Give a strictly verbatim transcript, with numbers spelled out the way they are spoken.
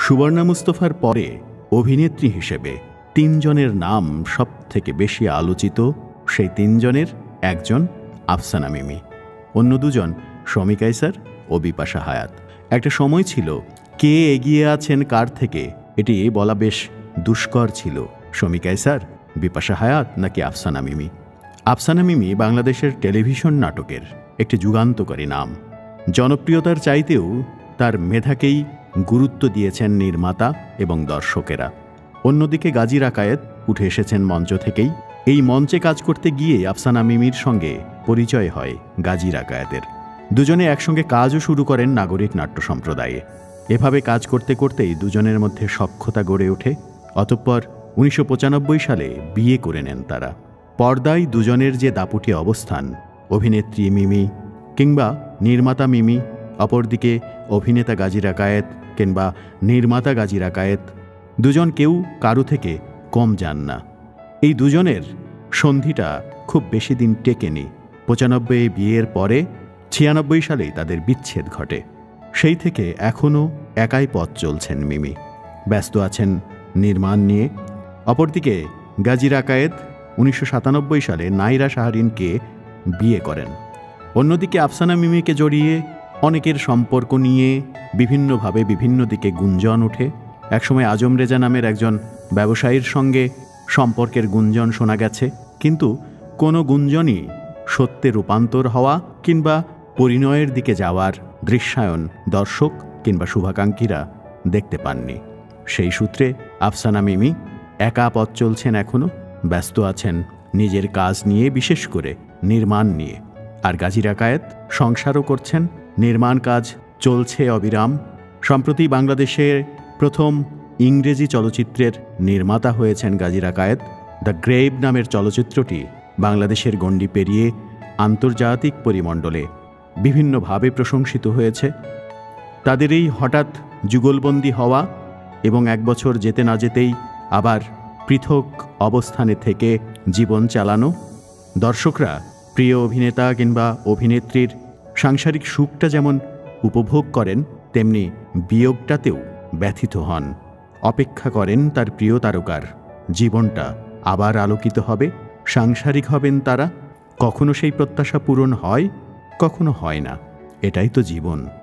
সুবর্ণা মুস্তফার পরে অভিনেত্রী হিসেবে তিনজনের নাম সব থেকে বেশি আলোচিত। সেই তিনজনের একজন আফসানা মিমি, অন্য দুজন শমী কায়সার ও বিপাশা হায়াত। একটা সময় ছিল কে এগিয়ে আছেন কার থেকে এটি বলা বেশ দুষ্কর ছিল, শমী কায়সার, বিপাশা হায়াত নাকি আফসানা মিমি। আফসানা মিমি বাংলাদেশের টেলিভিশন নাটকের একটি যুগান্তকারী নাম। জনপ্রিয়তার চাইতেও তার মেধাকেই গুরুত্ব দিয়েছেন নির্মাতা এবং দর্শকেরা। অন্যদিকে গাজী রাকায়েত উঠে এসেছেন মঞ্চ থেকেই। এই মঞ্চে কাজ করতে গিয়ে আফসানা মিমির সঙ্গে পরিচয় হয় গাজী রাকায়েতের। দুজনে একসঙ্গে কাজও শুরু করেন নাগরিক নাট্য সম্প্রদায়ে। এভাবে কাজ করতে করতেই দুজনের মধ্যে সখ্যতা গড়ে ওঠে। অতঃপর উনিশশো পঁচানব্বই সালে বিয়ে করে নেন তারা। পর্দায় দুজনের যে দাপুটে অবস্থান, অভিনেত্রী মিমি কিংবা নির্মাতা মিমি, অপরদিকে অভিনেতা গাজী রাকায়েত কিংবা নির্মাতা গাজী রাকায়েত, দুজন কেউ কারো থেকে কম যান না। এই দুজনের সন্ধিটা খুব বেশি দিন টেকেনি। পঁচানব্বই বিয়ের পরে ছিয়ানব্বই সালেই তাদের বিচ্ছেদ ঘটে। সেই থেকে এখনও একাই পথ চলছেন মিমি, ব্যস্ত আছেন নির্মাণ নিয়ে। অপরদিকে গাজী রাকায়েত উনিশশো সাতানব্বই সালে নাইরা শাহরিনকে বিয়ে করেন। অন্যদিকে আফসানা মিমিকে জড়িয়ে অনেকের সম্পর্ক নিয়ে বিভিন্নভাবে বিভিন্ন দিকে গুঞ্জন ওঠে। একসময় আজম রেজা নামের একজন ব্যবসায়ীর সঙ্গে সম্পর্কের গুঞ্জন শোনা গেছে, কিন্তু কোনো গুঞ্জনই সত্যে রূপান্তর হওয়া কিংবা পরিণয়ের দিকে যাওয়ার দৃশ্যায়ন দর্শক কিংবা শুভাকাঙ্ক্ষীরা দেখতে পাননি। সেই সূত্রে আফসানা মিমি একা পথ চলছেন, এখনও ব্যস্ত আছেন নিজের কাজ নিয়ে, বিশেষ করে নির্মাণ নিয়ে। আর গাজী রাকায়েত সংসারও করছেন, নির্মাণ কাজ চলছে অবিরাম। সম্প্রতি বাংলাদেশের প্রথম ইংরেজি চলচ্চিত্রের নির্মাতা হয়েছেন গাজী রাকায়েত। দ্য গ্রেভ নামের চলচ্চিত্রটি বাংলাদেশের গণ্ডি পেরিয়ে আন্তর্জাতিক পরিমণ্ডলে বিভিন্নভাবে প্রশংসিত হয়েছে। তাদের এই হঠাৎ যুগলবন্দী হওয়া এবং এক বছর যেতে না যেতেই আবার পৃথক অবস্থানে থেকে জীবন চালানো, দর্শকরা প্রিয় অভিনেতা কিংবা অভিনেত্রীর সাংসারিক সুখটা যেমন উপভোগ করেন, তেমনি বিয়োগটাতেও ব্যথিত হন। অপেক্ষা করেন তার প্রিয় তারকার জীবনটা আবার আলোকিত হবে, সাংসারিক হবেন তারা। কখনো সেই প্রত্যাশা পূরণ হয়, কখনো হয় না। এটাই তো জীবন।